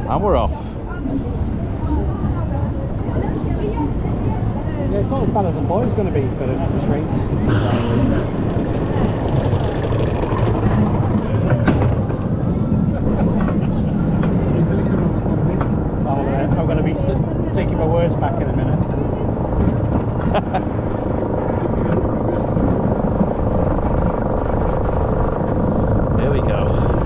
And we're off. Yeah, it's not as bad as I thought it was going to be for the streets. I'm going to be taking my words back in a minute. Here we go.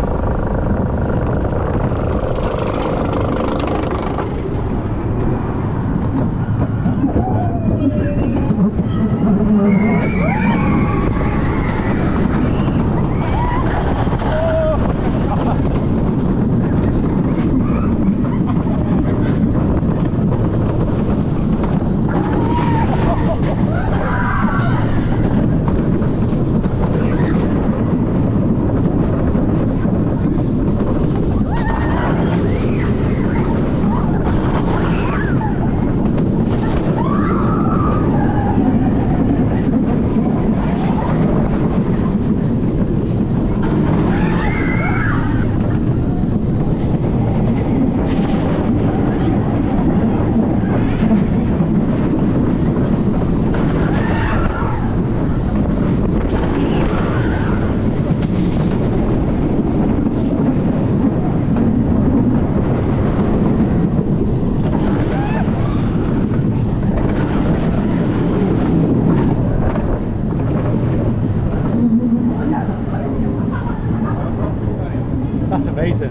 That's amazing.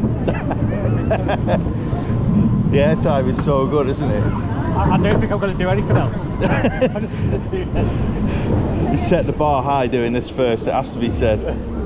The airtime is so good, isn't it? I don't think I'm going to do anything else. I'm just going to do this. You set the bar high doing this first, it has to be said.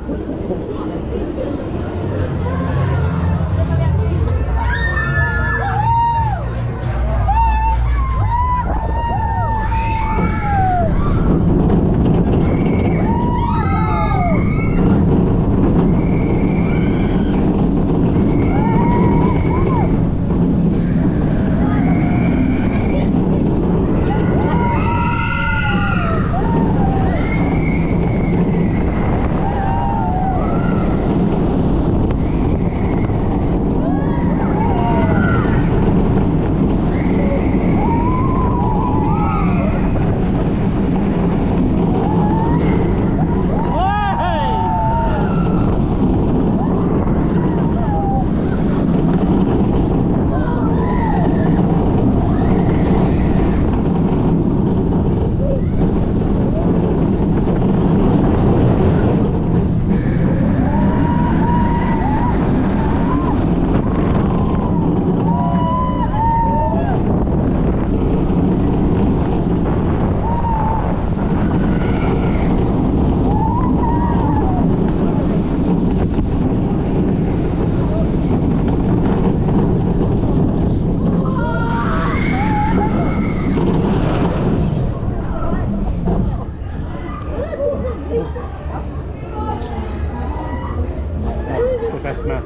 Best man.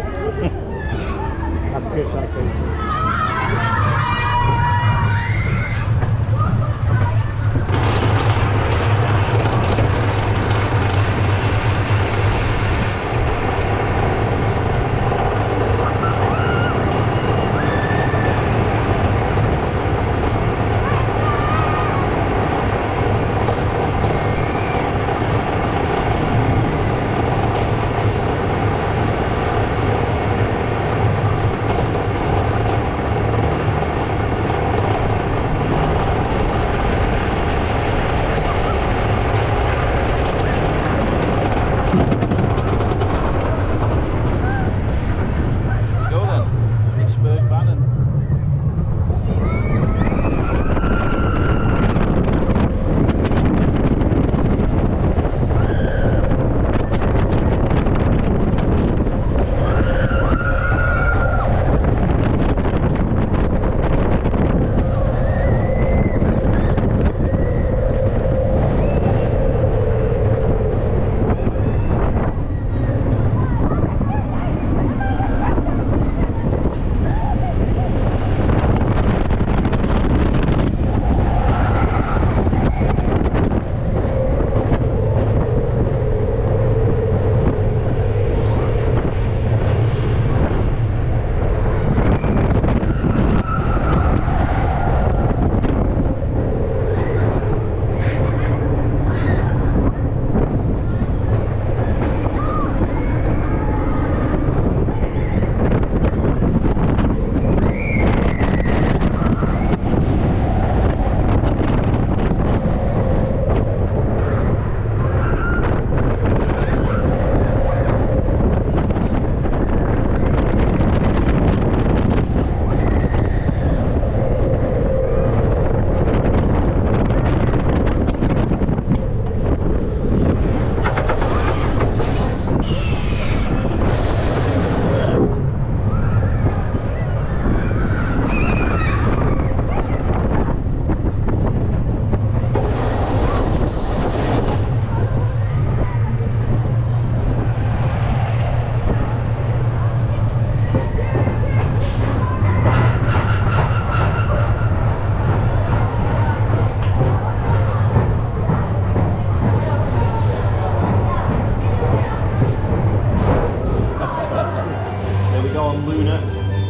That's good, I think.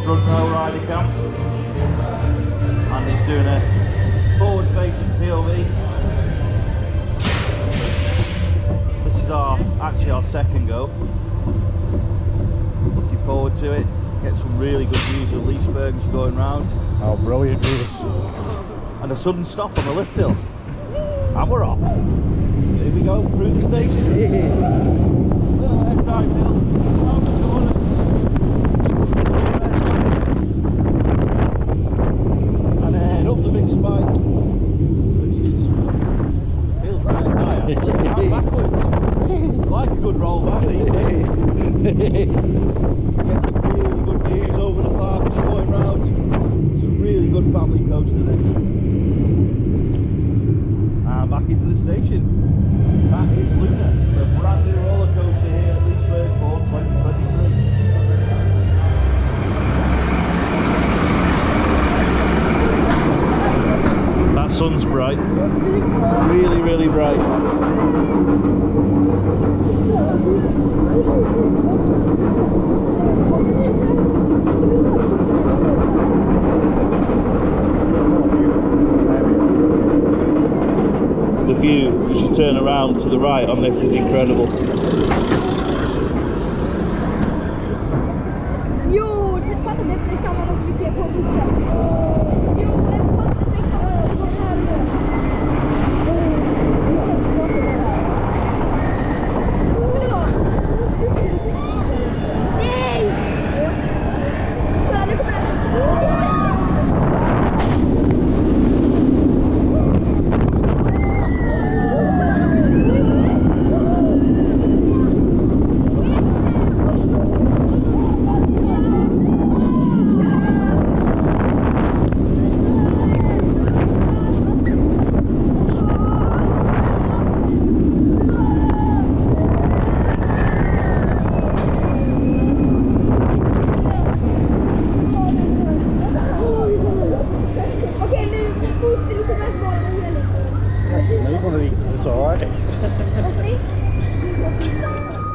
front row rider cam, and he's doing a forward facing POV. This is actually our second go. Looking forward to it. Get some really good views of Liseberg as you're going round. Oh, brilliant views. And a sudden stop on the lift hill. And we're off. Here we go, through the station. Little head time hill. Round the corner. And then up the big spike. Which feels really high actually. And backwards. Like a good roll back these days. Get some really good views over the park as you're going round. Some really good family coaster this. And back into the station. That is Luna, the brand new roller coaster here at Liseberg for 2023. That sun's bright. Really, really bright. The view as you turn around to the right on this is incredible. Jo, det fattar det är samma som vi ser på bussen. Jo, det fattar det kan vara så här. Nej! Kolla, nu kommer det. Maybe one of these is alright. Okay.